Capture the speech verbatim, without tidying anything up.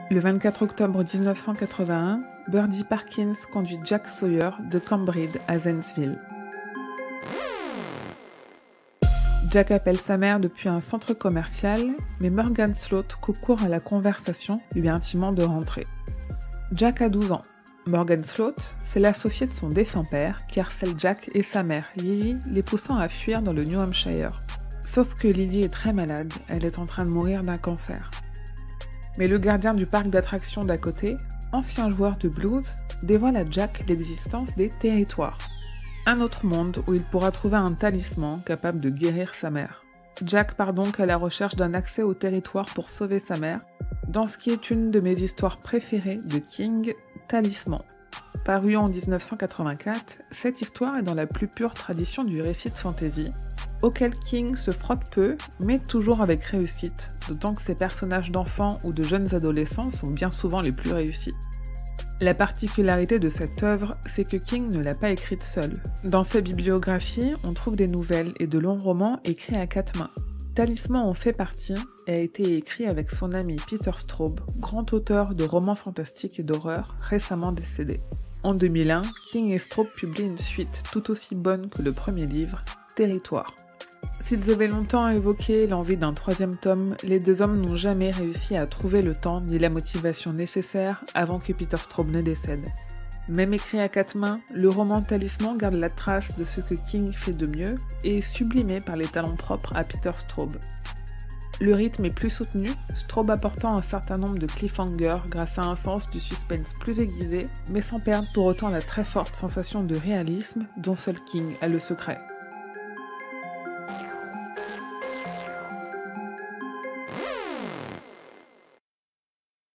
Le vingt-quatre octobre mille neuf cent quatre-vingt-un, Birdie Parkins conduit Jack Sawyer de Cambridge à Zanesville. Jack appelle sa mère depuis un centre commercial, mais Morgan Sloat coupe court à la conversation, lui intimant de rentrer. Jack a douze ans. Morgan Sloat, c'est l'associé de son défunt père qui harcèle Jack et sa mère, Lily, les poussant à fuir dans le New Hampshire. Sauf que Lily est très malade, elle est en train de mourir d'un cancer. Mais le gardien du parc d'attractions d'à côté, ancien joueur de blues, dévoile à Jack l'existence des territoires. Un autre monde où il pourra trouver un talisman capable de guérir sa mère. Jack part donc à la recherche d'un accès au territoire pour sauver sa mère, dans ce qui est une de mes histoires préférées de King, Talisman. Paru en mille neuf cent quatre-vingt-quatre, cette histoire est dans la plus pure tradition du récit de fantasy, auquel King se frotte peu, mais toujours avec réussite, d'autant que ses personnages d'enfants ou de jeunes adolescents sont bien souvent les plus réussis. La particularité de cette œuvre, c'est que King ne l'a pas écrite seul. Dans sa bibliographie, on trouve des nouvelles et de longs romans écrits à quatre mains. Talisman en fait partie et a été écrit avec son ami Peter Straub, grand auteur de romans fantastiques et d'horreur, récemment décédé. En deux mille un, King et Straub publient une suite tout aussi bonne que le premier livre, Territoire. S'ils avaient longtemps évoqué l'envie d'un troisième tome, les deux hommes n'ont jamais réussi à trouver le temps ni la motivation nécessaire avant que Peter Straub ne décède. Même écrit à quatre mains, le roman Talisman garde la trace de ce que King fait de mieux et est sublimé par les talents propres à Peter Straub. Le rythme est plus soutenu, Straub apportant un certain nombre de cliffhangers grâce à un sens du suspense plus aiguisé, mais sans perdre pour autant la très forte sensation de réalisme dont seul King a le secret.